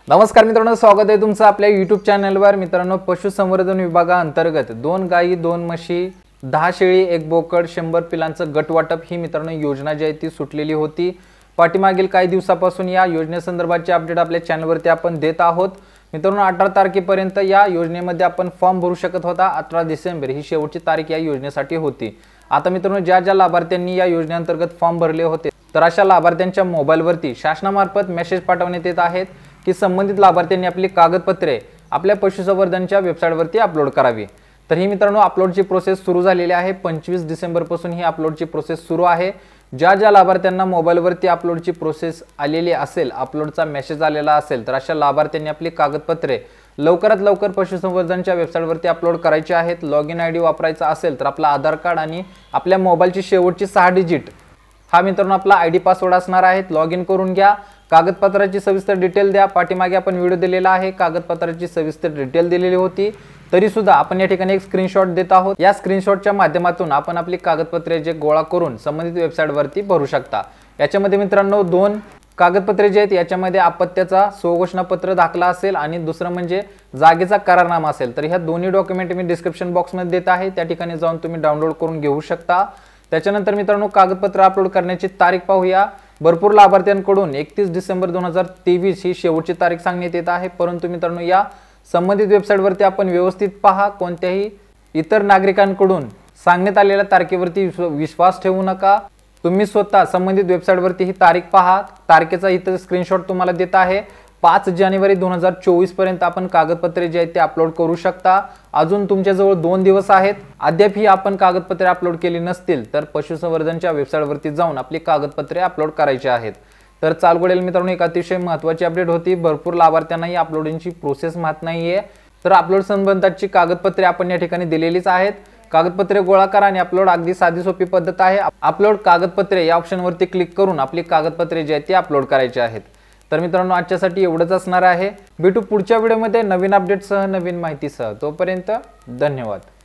नमस्कार मित्रांनो, स्वागत आहे तुमचं आपल्या YouTube चॅनलवर। मित्रांनो, पशुसंवर्धन विभागाअंतर्गत 2 गायी 2 म्हशी 10 शेळी 1 बोकड 100 पिलांचं गट वाटप ही मित्रांनो योजना जी आहे ती सुटलेली होती। पाठीमागील काही दिवसापासून या योजनेसंदर्भाचे अपडेट आपल्या चॅनलवरती आपण देत आहोत। मित्रांनो, 18 तारखेपर्यंत या योजनेमध्ये आपण फॉर्म भरू शकत होता। 18 डिसेंबर ही शेवटची तारीख या योजनेसाठी होती। आता मित्रांनो, ज्या लाभार्थ्यांनी या योजनेअंतर्गत फॉर्म भरले होते तर अशा लाभार्थ्यांच्या मोबाईलवरती शासनामार्फत मेसेज पाठवण्यात येत आहेत की संबंधित लाभार्थ्यांनी आपली कागदपत्रे आपल्या पशुसंवर्धनच्या वेबसाईटवरती अपलोड करावी। तर ही मित्रांनो अपलोडची प्रोसेस सुरू झालेली आहे। 25 डिसेंबर पासून ही अपलोडची प्रोसेस सुरू आहे। ज्या लाभार्थ्यांना मोबाईलवरती अपलोडची प्रोसेस आलेली असेल, अपलोडचा मेसेज आलेला असेल, तर अशा लाभार्थ्यांनी आपली कागदपत्रे लवकरात लवकर पशुसंवर्धनच्या वेबसाईटवरती अपलोड करायची आहेत। लॉगिन आयडी वापरायचा असेल तर आपला आधार कार्ड आणि आपल्या मोबाईलची शेवटची 6 डिजिट हा मित्रांनो आपला आयडी पासवर्ड असणार आहे। लॉगिन करून घ्या। कागदपत्राची सविस्तर डिटेल द्या। पाठीमागे आपण व्हिडिओ दिलेला आहे, कागदपत्राची सविस्तर डिटेल दिलेली होती, तरी सुद्धा आपण या ठिकाणी एक स्क्रीनशॉट देत आहोत। या स्क्रीनशॉटच्या माध्यमातून आपण आपली कागदपत्रे जे गोळा करून संबंधित वेबसाईटवरती भरू शकता। याच्यामध्ये मित्रांनो 2 कागदपत्रे जे आहेत याच्यामध्ये अपत्याचा स्वघोषणापत्र दाखला असेल आणि दुसरं म्हणजे जागेचा करारनामा असेल। तर ह्या दोन्ही डॉक्युमेंट मी डिस्क्रिप्शन बॉक्समध्ये देत आहे, त्या ठिकाणी जाऊन तुम्ही डाउनलोड करून घेऊ शकता। त्याच्यानंतर मित्रांनो कागदपत्र अपलोड करण्याची तारीख पाहूया। भरपूर लाभार्थ्यांकडून 31 डिसेंबर 2023 ही शेवटची तारीख सांगण्यात येत आहे, परंतु मित्रांनो या संबंधित वेबसाईटवरती आपण व्यवस्थित पहा। कोणत्याही इतर नागरिकांकडून सांगण्यात आलेल्या तारखेवरती विश्वास ठेवू नका। तुम्ही स्वतः संबंधित वेबसाईटवरती ही तारीख पहा। तारखेचा इथं स्क्रीनशॉट तुम्हाला देत आहे। 5 जानेवारी 2024 पर्यंत आपण कागदपत्रे जे आहेत ते अपलोड करू शकता। अजून तुमच्याजवळ 2 दिवस आहेत। अद्याप ही आपण कागदपत्रे अपलोड केली नसतील तर पशुसंवर्धनच्या वेबसाईटवरती जाऊन आपली कागदपत्रे अपलोड करायची आहेत। तर चालगोडेल मित्रांनो, एक अतिशय महत्त्वाची अपडेट होती। भरपूर लाभार्थ्यांनाही अपलोडिंगची प्रोसेस माहित नाहीये, तर अपलोड संबंधाची कागदपत्रे आपण या ठिकाणी दिलेलीच आहेत। कागदपत्रे गोळा करा आणि अपलोड अगदी साधी सोपी पद्धत आहे। अपलोड कागदपत्रे या ऑप्शनवरती क्लिक करून आपली कागदपत्रे जे आहेत ती अपलोड करायची आहेत। तर मित्रांनो, आजच्यासाठी एवढंच असणार आहे। भेटू पुढच्या व्हिडिओमध्ये नवीन अपडेटसह नवीन माहितीसह। तोपर्यंत धन्यवाद।